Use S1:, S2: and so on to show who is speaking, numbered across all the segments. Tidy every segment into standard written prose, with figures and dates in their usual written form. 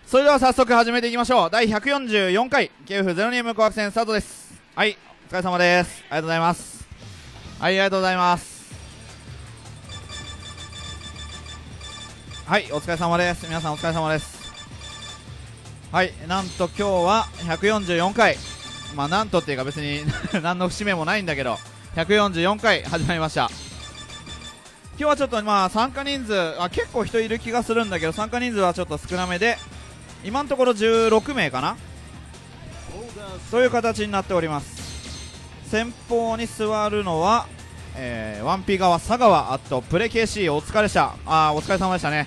S1: それでは早速始めていきましょう。第144回 KF02M 紅白戦スタートです。はい、お疲れ様です。ありがとうございます。はい、ありがとうございます。はい、お疲れ様です。皆さんお疲れ様です。はい、なんと今日は144回、まあなんとっていうか別に何の節目もないんだけど144回始まりました。今日はちょっとまあ参加人数結構人いる気がするんだけど、参加人数はちょっと少なめで、今のところ16名かなという形になっております。先方に座るのは、1P 側佐川、あとプレ KC お疲れでした。お疲れ様でしたね。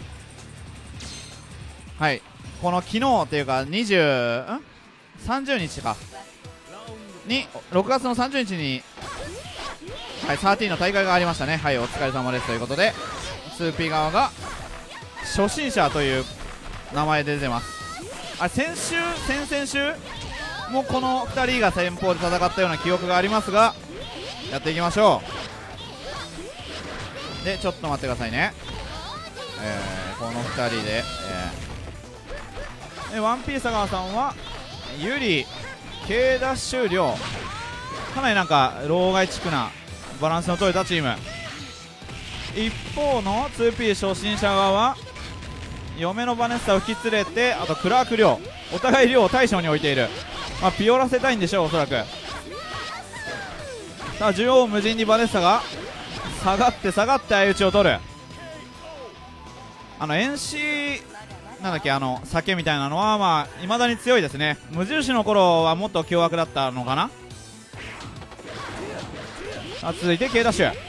S1: はい、この昨日っていうか30日かに6月の30日に、はい、13の大会がありましたね。はい、お疲れ様ですということで 2P 側が初心者という名前で出てます。先々週もこの2人が先方で戦ったような記憶がありますが、やっていきましょう。でちょっと待ってくださいね。この2人で、1P 佐川さんはユリ K ダッシュ量、かなりなんか老害地区なバランスの取れたチーム。一方の 2P 初心者側は嫁のバネッサを引き連れて、あとクラーク亮、お互い亮を大将に置いている。ピオらせたいんでしょう、おそらく。さあ縦横無尽にバネッサが下がって相打ちを取る。遠視なんだっけ、酒みたいなのはまあ未だに強いですね。無印の頃はもっと凶悪だったのかな。続いて K ダッシュ。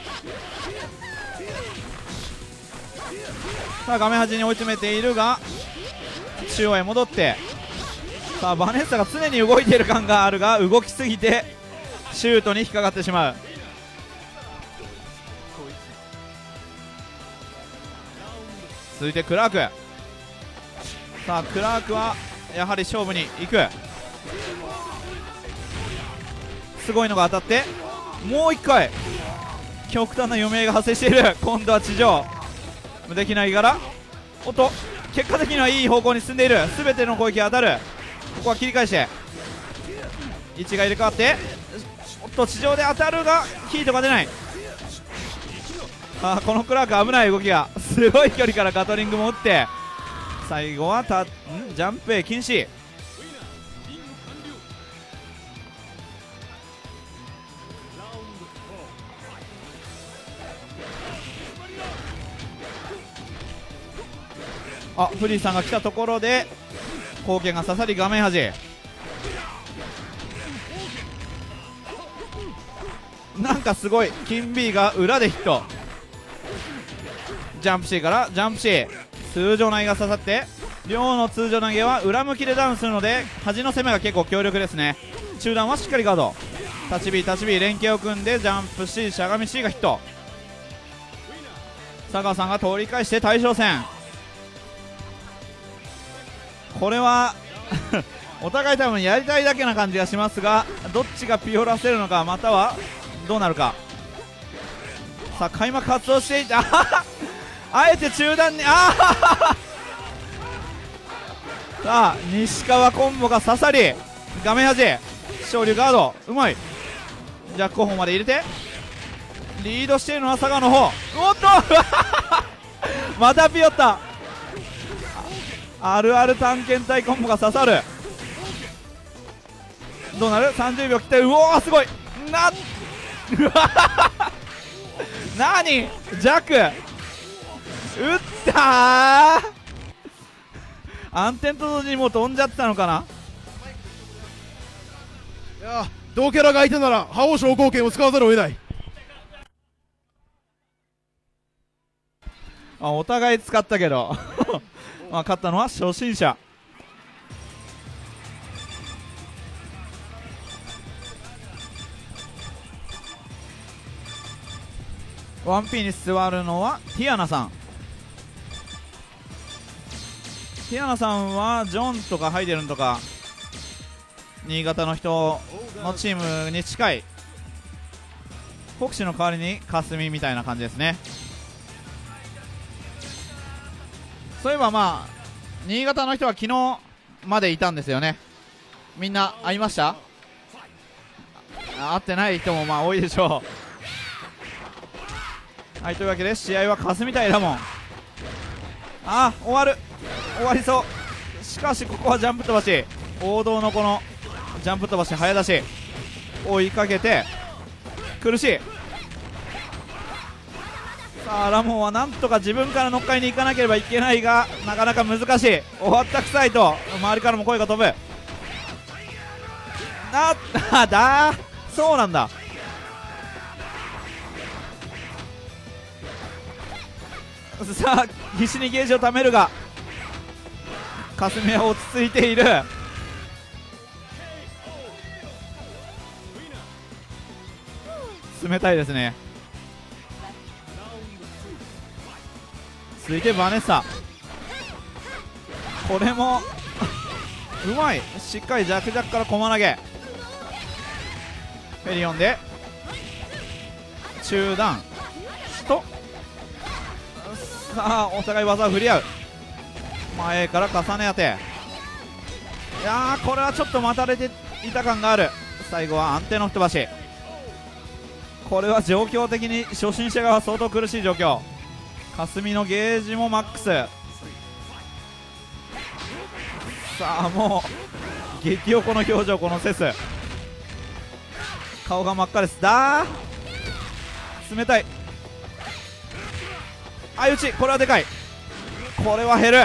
S1: さあ画面端に追い詰めているが中央へ戻って、さあバネッサが常に動いている感があるが、動きすぎてシュートに引っかかってしまう。続いてクラーク。さあクラークはやはり勝負に行く。すごいのが当たってもう1回極端な余命が発生している。今度は地上無敵ながら、おっと結果的にはいい方向に進んでいる。全ての攻撃が当たる。ここは切り返して位置が入れ替わって、おっと地上で当たるがヒートが出ない。このクラーク危ない動きが、すごい距離からガトリングも打って、最後はジャンプへ禁止。フリーさんが来たところで貢献が刺さり画面端。なんかすごい金 B が裏でヒット。ジャンプ C からジャンプ C、 通常投げが刺さって両の通常投げは裏向きでダウンするので端の攻めが結構強力ですね。中段はしっかりガード。立ち B 連携を組んでジャンプ C しゃがみ C がヒット。佐川さんが通り返して大将戦。これはお互い多分やりたいだけな感じがしますが、どっちがピオらせるのか、またはどうなるか。さあ開幕発動していたあえて中段にさあ西川コンボが刺さり画面端、昇竜ガードうまい。ジャック候補まで入れてリードしているのは佐川の方。おっとまたピヨった。あるある探検隊コンボが刺さる。どうなる。30秒切って、うおーすごいな何ジャック打った暗転と同時にもう飛んじゃってたのかな。
S2: いや同キャラがいたなら覇王昇降拳を使わざるを得ない。
S1: お互い使ったけど勝ったのは初心者。1P に座るのはティアナさん。ティアナさんはジョンとかハイデルンとか新潟の人のチームに近い。国士の代わりに霞みたいな感じですね。そういえばまあ新潟の人は昨日までいたんですよね。みんな会いました？会ってない人もまあ多いでしょう。はい、というわけで試合は霞対ラモン。終わりそう。しかしここはジャンプ飛ばし、王道のこのジャンプ飛ばし早出し追いかけて苦しい。さあラモンはなんとか自分から乗っかりに行かなければいけないが、なかなか難しい。終わったくさいと周りからも声が飛ぶ。そうなんだ。さあ必死にゲージを貯めるが霞は落ち着いている。冷たいですね。続いてバネッサ、これもうまい。しっかり弱々から駒投げ、フェリオンで中段と、さあお互い技を振り合う。前から重ね当て、いやーこれはちょっと待たれていた感がある。最後は安定の吹っ飛ばし。これは状況的に初心者側は相当苦しい状況。霞のゲージもマックス。さあもう激横の表情、このセス、顔が真っ赤です。冷たい。相打ち、これはでかい。これは減る。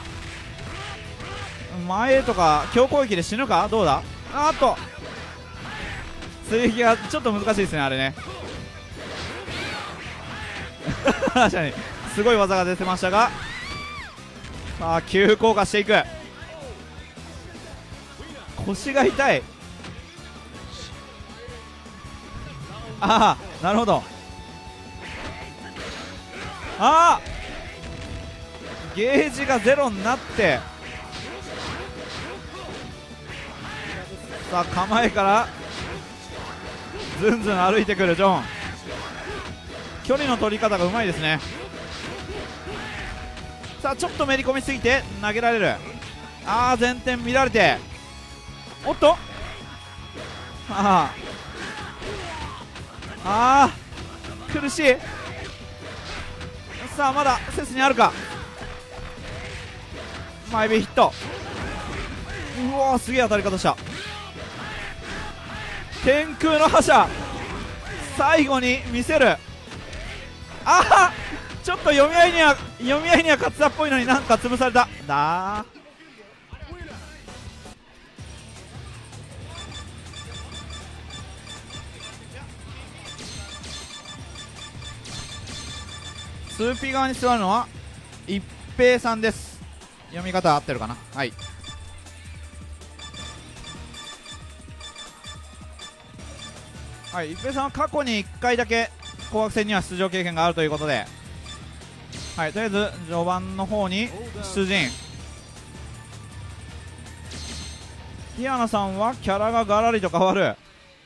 S1: 前とか強攻撃で死ぬか、どうだ。追撃がちょっと難しいですね、あれね確かにすごい技が出てましたが、さあ急降下していく。腰が痛い。なるほど。ゲージがゼロになって、さあ構えからずんずん歩いてくるジョン。距離の取り方がうまいですね。さあちょっとめり込みすぎて投げられる。前転見られて、おっと苦しい。さあまだセスにあるか。前ビヒット。うわすげえ当たり方した。天空の覇者、最後に見せる。ちょっと読み合いには勝田っぽいのになんか潰された。2P 側に座るのは一平さんです。読み方合ってるかな。はい、一平さんは過去に1回だけ紅白戦には出場経験があるということで、とりあえず序盤の方に出陣。ティアナさんはキャラがガラリと変わる。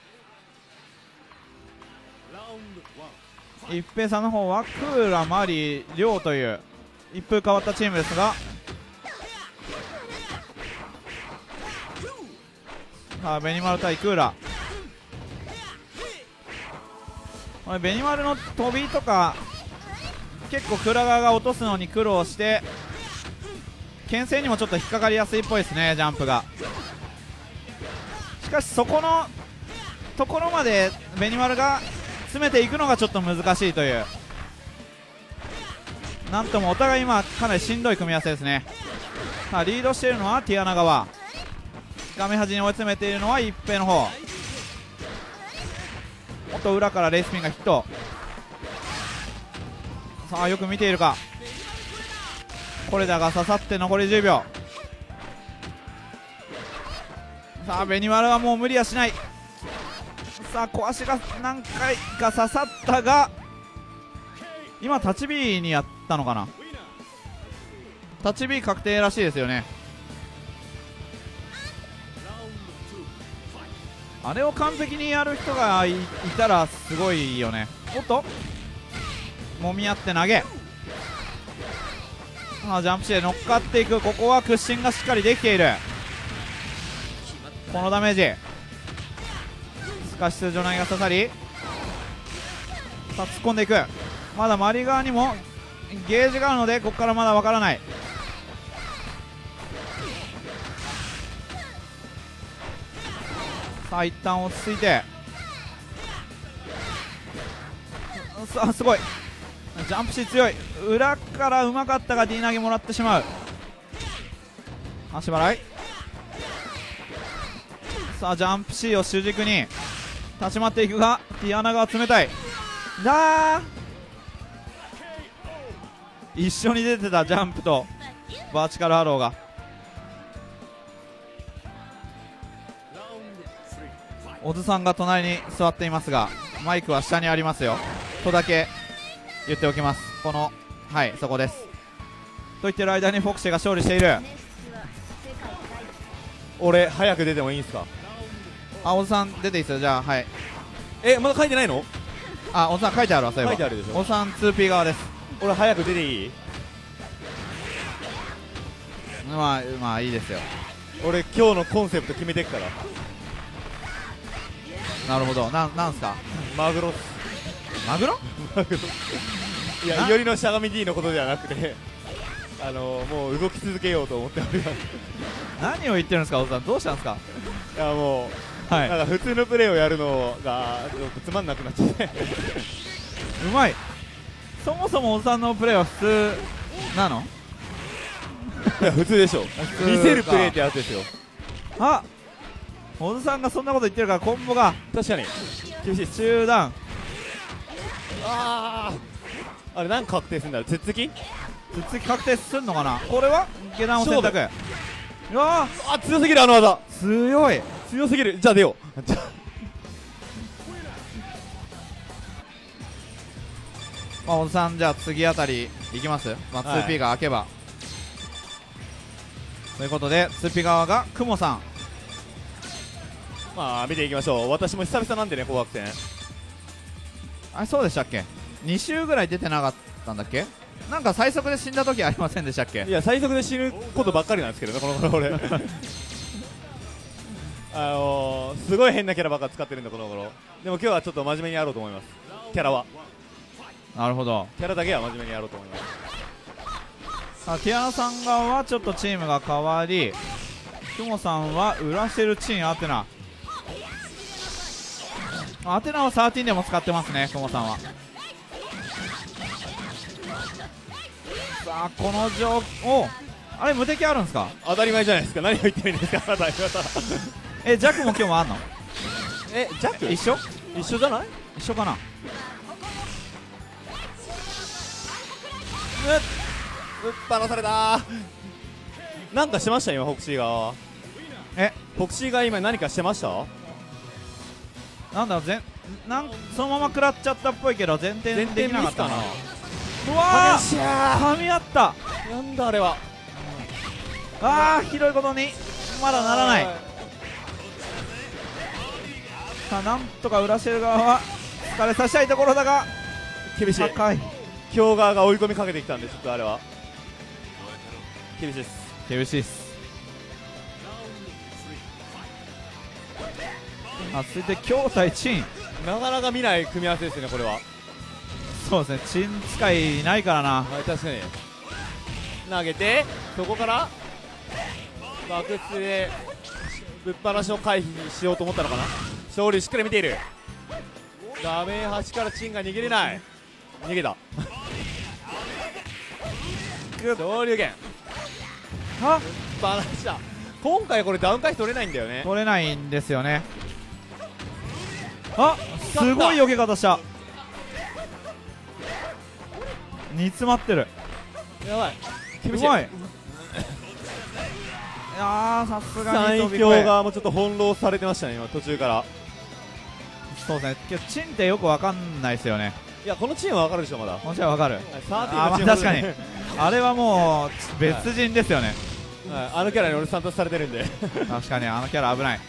S1: 一平さんの方はクーラ、マリー、リョウという一風変わったチームですが、ベニマル対クーラ。ベニマルの飛びとか結構クーラ側が落とすのに苦労して牽制にもちょっと引っかかりやすいっぽいですね、ジャンプが。しかしそこのところまでベニマルが詰めていくのがちょっと難しいという、なんともお互い今かなりしんどい組み合わせですね。リードしているのはティアナ側、画面端に追い詰めているのは一平の方。もっと裏からレイスピンがヒット。さあよく見ているか。これだが刺さって残り10秒。さあベニマルはもう無理はしない。さあ小足が何回か刺さったが、今立ち B にやったのかな。立ち B 確定らしいですよね。あれを完璧にやる人が いたらすごいよね。おっともみ合って投げ、ジャンプして乗っかっていく。ここは屈伸がしっかりできている。 このダメージスカシス除内が刺さり、さあ突っ込んでいく。まだマリ側にもゲージがあるのでここからまだわからない。さあ一旦落ち着いて、さあすごいジャンプシ強い。裏からうまかったが D 投げもらってしまう。足払い。さあジャンプ C を主軸に立ち回っていくがティアナが冷たい。一緒に出てたジャンプとバーチカルハローが。小津さんが隣に座っていますがマイクは下にありますよとだけ言っておきます。このはいそこですと言ってる間にフォクシーが勝利している。
S3: 俺早く出てもいいんすか？
S1: あ、小津さん出ていいですよ。じゃあはい。
S3: まだ書いてないの？
S1: あ、小津さん書いてあるわ。そういえば
S3: 書いてあるでしょ。
S1: 小津さん 2P 側です。
S3: 俺早く出ていい？
S1: まあいいですよ。
S3: 俺今日のコンセプト決めてっから。
S1: なるほど。なんすか？
S3: マグロっす。
S1: マグロ？
S3: マグロ。いや、よりのしゃがみ D のことではなくてもう動き続けようと思っております。
S1: 何を言ってるんですか、小津さん。どうしたんですか？
S3: いやもう、
S1: はい、
S3: なんか普通のプレーをやるのがつまんなくなっちゃって
S1: うまい。そもそも小津さんのプレーは普通なの？
S3: いや普通でしょ。見せるプレーってやつですよ。
S1: あ、小津さんがそんなこと言ってるからコンボが
S3: 確かに厳しい。
S1: 中段。
S3: あれ何確定するんだろう。つっつき
S1: 確定するのかな。これは下段を選択。うわ
S3: あ、強すぎる。あの技
S1: 強
S3: すぎる。じゃあ出よう。
S1: まあ、小津さんじゃあ次あたりいきます。まあ、2P が開けば、ということで 2P 側がクモさん。
S3: まあ見ていきましょう。私も久々なんでね、紅白戦。
S1: あれそうでしたっけ。2週ぐらい出てなかったんだっけ。なんか最速で死んだ時ありませんでしたっけ。
S3: いや最速で死ぬことばっかりなんですけどね、この頃俺すごい変なキャラばっか使ってるんだこの頃。でも今日はちょっと真面目にやろうと思います。キャラは
S1: なるほど。
S3: キャラだけは真面目にやろうと思います。
S1: さあティアナさん側はちょっとチームが変わり、クモさんはウラシェルチンアテナ。アテナを13でも使ってますね、クモさんは。さあこの状況、あれ無敵あるんですか。
S3: 当たり前じゃないですか。何を言ってるんですかあなた。
S1: ジャックも今日もあんの。
S3: ジャック
S1: 一緒
S3: じゃない？
S1: 一緒かな。
S3: ぶっ放されたなんかしてました今、フォクシー側。フォクシー側今何かしてました？
S1: なんだろう、そのまま食らっちゃったっぽいけど前転できなかったな。うわー、噛み合った。
S3: なんだあれは。
S1: ひどいことにまだならない。さあなんとかウラシェル側は疲れさせたいところだが
S3: 厳しい。
S1: 高い。
S3: 京側が追い込みかけてきたんでちょっとあれは厳しいです。
S1: 厳しいっす。続いて京対チン。
S3: なかなか見ない組み合わせですよねこれは。
S1: そうですね、チン使いいないからな。
S3: 確かに投げてそこから爆発でぶっ放しを回避しようと思ったのかな。勝利しっかり見ている。画面端からチンが逃げれない。逃げた昇竜拳
S1: は
S3: バランスだ。今回これダウン回避取れないんだよね。
S1: 取れないんですよね。すごい避け方した。煮詰まってる。
S3: やばい。
S1: うまい。いやーさすがに飛び越
S3: 最
S1: え。
S3: 強側もちょっと翻弄されてましたね今途中から。
S1: そうですね、けどチンってよくわかんないですよね。
S3: いやこのチームはわかるでしょまだ。
S1: もちろんわかる。
S3: 確
S1: 確かにあれはもう別人ですよね。
S3: あのキャラに俺散達されてるんで
S1: 確かにあのキャラ危ない。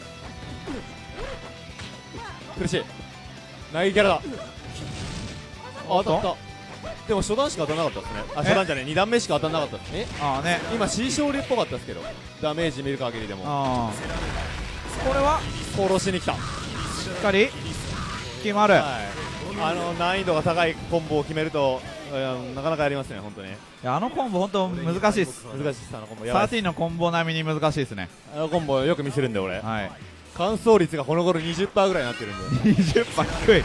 S3: 苦しい投げキャラだ。当たった。でも初段しか当たらなかったですね。初段じゃねえ2段目しか当たらなかったですね。
S1: ね、
S3: 今 C 勝利っぽかったですけどダメージ見る限りでも。
S1: これは
S3: 殺しに来た。
S1: しっかり決まる。
S3: はい、難易度が高いコンボを決めるとなかなかやりますね、本当に。
S1: いや、あのコンボ本当難しいっす。
S3: 難しいです、あのコンボやばいっす。
S1: 13のコンボ並みに難しいですね。
S3: あのコンボよく見せるんで俺、
S1: はい。
S3: 完走率がこの頃 20% ぐらいになってるんで。
S1: 20%低い。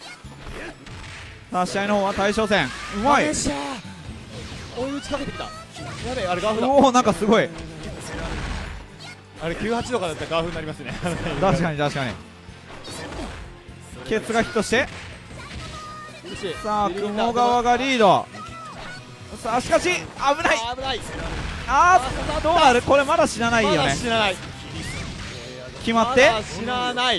S1: さあ試合の方は大将戦。うまい。
S3: よっしゃー、追い打ちかけてきた。やべえ、あれガーフだ。
S1: おお、なんかすごい。
S3: あれ98とかだったらガーフになりますね。
S1: 確かに確かに。ケツがヒットして、さあ雲川がリード。さあしかし危ない。
S3: 危ない。
S1: あー、どうなる。これまだ死なないよ
S3: まだ
S1: ね。
S3: 死なない。
S1: 決まって
S3: まだ死なない。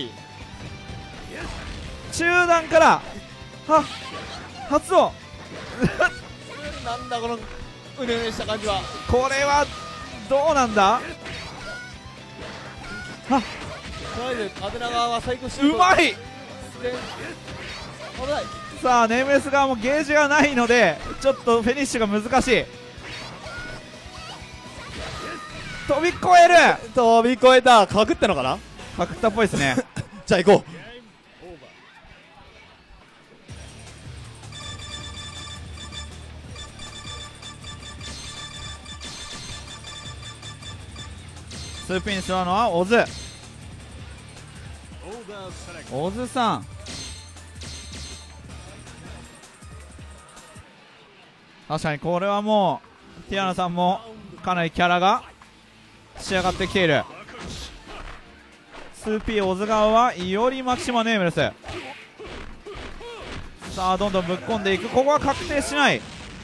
S1: 中段から発動。
S3: なんだこのうねうねした感じは。
S1: これはどうなんだ。
S3: とりあえず縦長は最高してる。
S1: うまい。
S3: 危ない。
S1: さあネームレス側もゲージがないのでちょっとフィニッシュが難しい。飛び越える。
S3: 飛び越えた。かくったのかな。
S1: パクったっぽいですね。
S3: じゃあ行こう。
S1: ツーピンするのはオズ。オズさん、確かにこれはもうティアナさんもかなりキャラが仕上がってきている。 2P オズ側はイオリマキシマネームレス。さあどんどんぶっ込んでいく。ここは確定しない。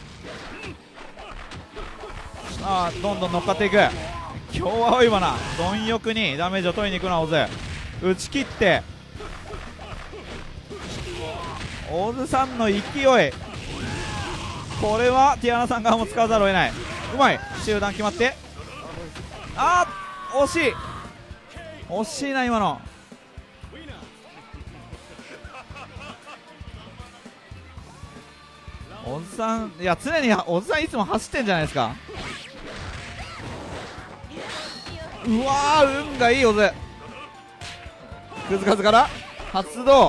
S1: さあどんどん乗っかっていく。今日は追い花貪欲にダメージを取りに行くのはオズ。打ち切ってオズさんの勢い、これはティアナさん側も使わざるを得ない。うまい。集団決まって、あー惜しい。惜しいな今の。オズさん、いや常にオズさんいつも走ってんじゃないですか。うわー運がいいオズ。クズカズから発動。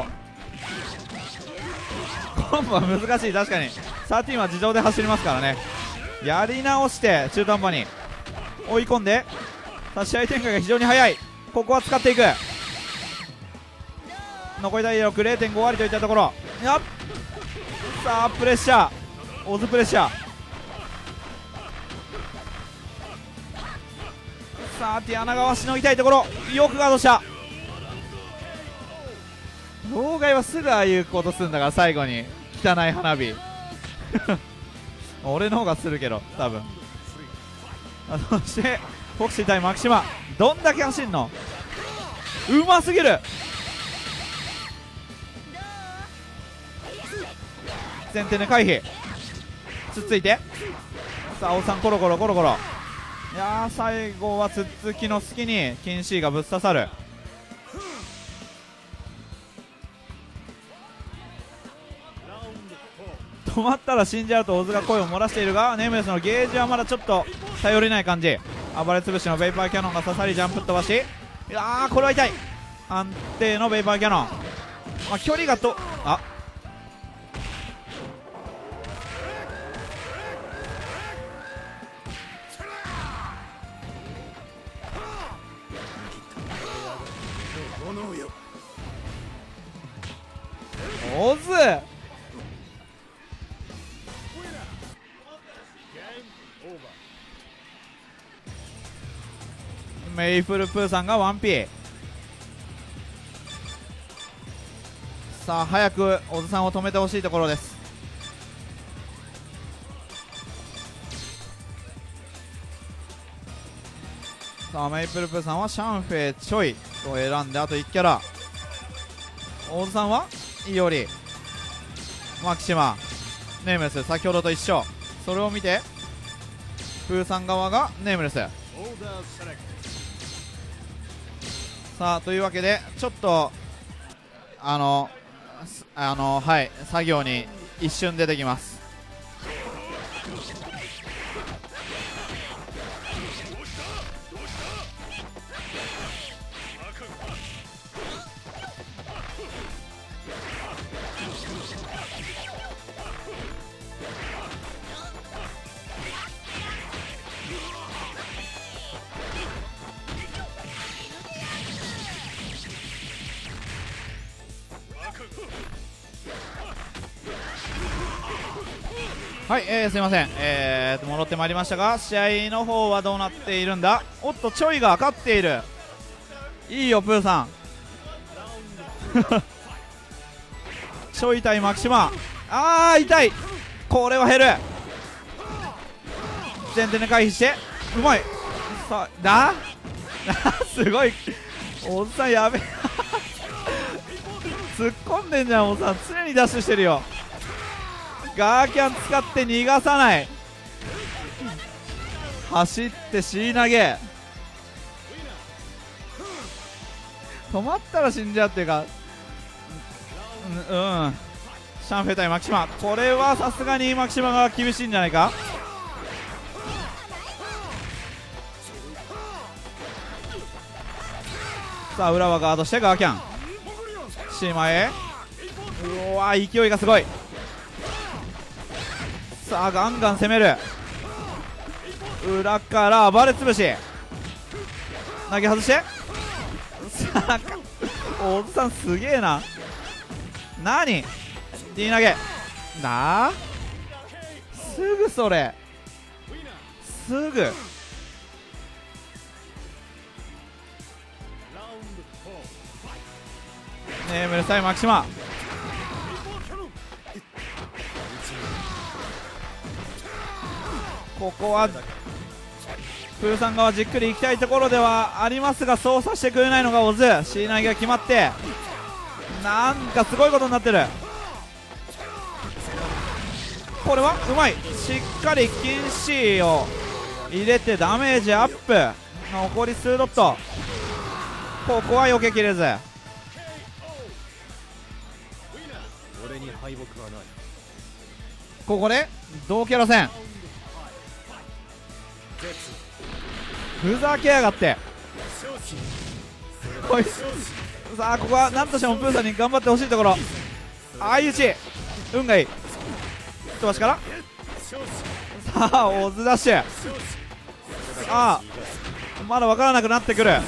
S1: コンボは難しい。確かに13は自動で走りますからね。やり直して中途半端に追い込んで、さあ試合展開が非常に速い。ここは使っていく。残り体力 0.5 割といったところ。やっさあプレッシャー、オズプレッシャー。さあティアナ側しのぎたいところ。よくガードした。妨害はすぐああいうことするんだから、最後に汚い花火俺の方がするけど多分。そしてフォクシー対マキシマ、どんだけ走んの。うますぎる。前転で回避、つっついて、さあ青さんコロコロコロコロ。いやー最後はつっつきの隙にキンシーがぶっ刺さる。止まったら死んじゃうとオズが声を漏らしているが、ネームレスのゲージはまだちょっと頼りない感じ。暴れ潰しのベイパーキャノンが刺さりジャンプ飛ばし、いやーこれは痛い。安定のベイパーキャノン、まあ、距離がとオズメイプルプーさんが 1P。 さあ早くオズさんを止めてほしいところです。さあメイプルプーさんはシャンフェイチョイを選んであと1キャラ。オズさんはイオリマキシマネームレス、先ほどと一緒。それを見てプーさん側がネームレス。さあというわけでちょっとはい作業に一瞬出てきます。 はい、すいません、戻ってまいりましたが、試合の方はどうなっているんだ。おっと、ちょいが勝っている。いいよプーさんちょい対マキシマ。あー痛い。これは減る。前転で回避してうまい。さあすごいおっさんやべえ突っ込んでんじゃんおっさん。常にダッシュしてるよ。ガーキャン使って逃がさない。走って椎投げ。止まったら死んじゃうっていうか、シャンフェ対マキシマ。これはさすがにマキシマが厳しいんじゃないか。さあ裏はガードしてガーキャンシーマへ。うわ勢いがすごい。さあガンガン攻める。裏から暴れつぶし投げ外して。さあおじさんすげえな。何 D 投げなあ、すぐそれすぐ。ネームレス対マキシマ。ここはプーさん側じっくり行きたいところではありますが、そうさせてくれないのがオズ。椎投げが決まってなんかすごいことになってる。これはうまい。しっかり禁止を入れてダメージアップ。残り数ドット。ここは避けきれず。ここで同キャラ戦。ふざけやがって。こいつさあここは何としてもプーさんに頑張ってほしいところ。相打ち運がいい。飛ばしからさあオズダッシュ。さあまだ分からなくなってくる。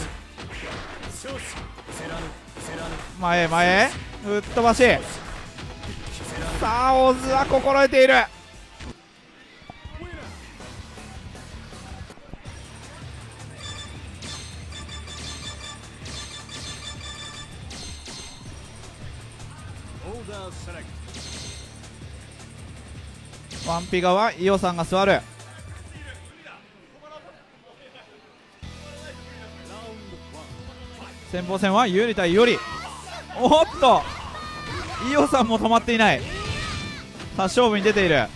S1: 前へ前へ吹っ飛ばし。さあオズは心得ている。ワンピ側イオさんが座る。先鋒戦は有利対有利。おっとイオさんも止まっていない。さあ勝負に出ている。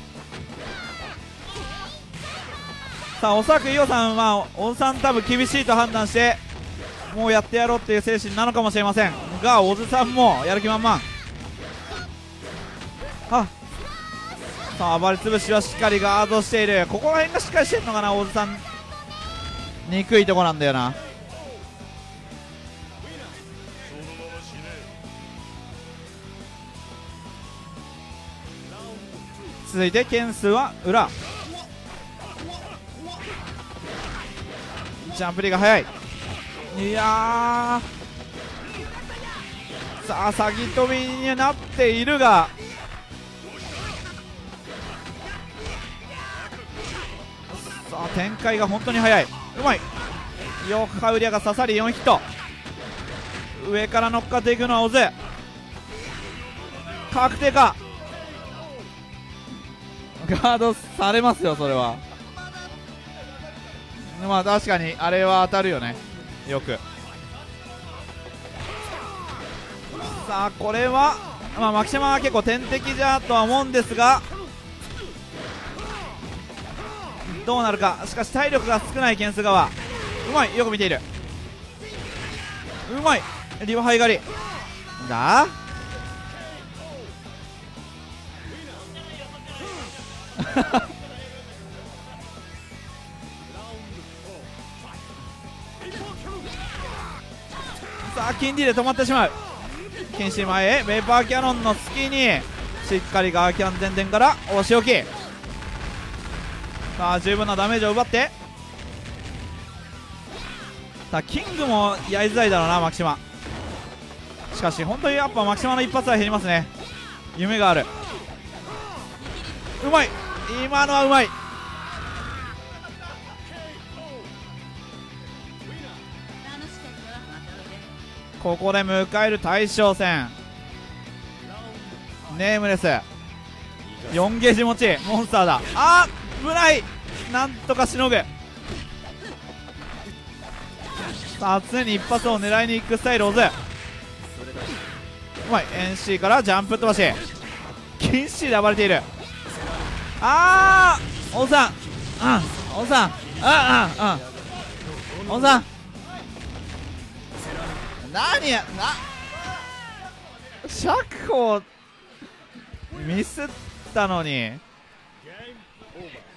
S1: さあおそらくイオさんはオズさん多分厳しいと判断してもうやってやろうっていう精神なのかもしれませんが、オズさんもやる気満々。さあ暴れつぶしはしっかりガードしている。ここら辺がしっかりしてるのかな。オズさん憎いとこなんだよな。続いて件数は裏。ジャンプリが速い。いやさあ先飛びになっているが、さあ展開が本当に速い。うまい。ヨッハウリアが刺さり4ヒット。上から乗っかっていくのはオズ。確定か。ガードされますよそれは。まあ確かにあれは当たるよねよく。さあこれはまあマキシマは結構天敵じゃとは思うんですが、どうなるか。しかし体力が少ない件数側。うまい。よく見ている。うまい。リバハイ狩りださあ金 D で止まってしまう。剣士前へベーパーキャノンの隙にしっかりガーキャン前転から押し置き。さあ十分なダメージを奪って、さあキングもやりづらいだろうなマキシマ。しかし本当にやっぱマキシマの一発は減りますね。夢がある。うまい。 今のはうまい。ここで迎える大将戦。ネームレス4ゲージ持ちモンスターだ。あー危ない。なんとかしのぐ。さあ常に一発を狙いに行くスタイルオズ。うまい。 NC からジャンプ飛ばし禁止で暴れている。あーオズさん、オズさん、オズさん何や釈放ミスったのに。